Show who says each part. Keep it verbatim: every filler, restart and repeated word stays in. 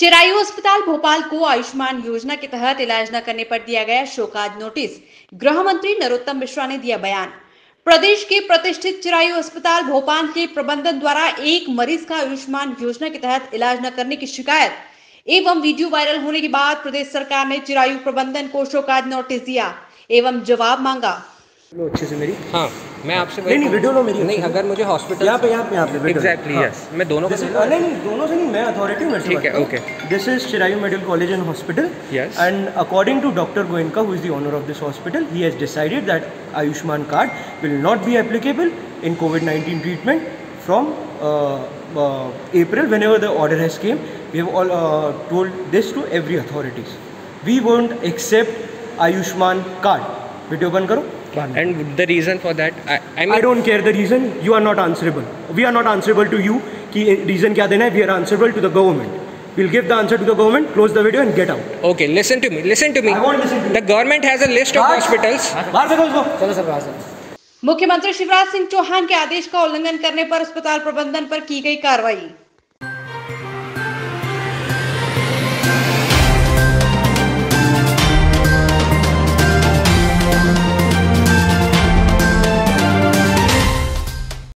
Speaker 1: चिरायु अस्पताल भोपाल को आयुष्मान योजना के तहत इलाज न करने पर दिया गया शोकाज नोटिस। गृह मंत्री नरोत्तम मिश्रा ने दिया बयान। प्रदेश के प्रतिष्ठित चिरायु अस्पताल भोपाल के प्रबंधन द्वारा एक मरीज का आयुष्मान योजना के तहत इलाज न करने की शिकायत एवं वीडियो वायरल होने के बाद प्रदेश सरकार ने चिरायु प्रबंधन को शोकाज नोटिस दिया एवं जवाब मांगा।
Speaker 2: लो अच्छे से मेरी।
Speaker 3: हाँ, मैं आपसे
Speaker 2: नहीं नहीं वीडियो लो मेरी।
Speaker 3: नहीं, अगर मुझे हॉस्पिटल
Speaker 2: यहाँ पे यहाँ पे यहाँ पे
Speaker 3: एग्जैक्टली यस, मैं दोनों
Speaker 2: नहीं नहीं दोनों से नहीं, मैं अथॉरिटी में।
Speaker 3: ठीक है, okay.
Speaker 2: This is Chirayu medical college and hospital and according to doctor Goenka, who is the owner of this hospital, he has decided that Ayushman card will not be applicable in COVID nineteen treatment from April, whenever the order has came. We have all uh, told this to every authorities. We won't accept Ayushman card. Video ban karo.
Speaker 3: And the reason for that, I, I mean,
Speaker 2: I don't care the reason. You are not answerable. We are not answerable to you. कि reason क्या देना है? We are answerable to the government. We'll give the answer to the government. Close the video and get out.
Speaker 3: Okay, listen to me. Listen to me.
Speaker 2: I won't listen to you.
Speaker 3: The government has a list of hospitals.
Speaker 2: बाहर फेंको उसको. चलो sir बाहर से.
Speaker 1: मुख्यमंत्री शिवराज सिंह चौहान के आदेश का उल्लंघन करने पर अस्पताल प्रबंधन पर की गई कार्रवाई।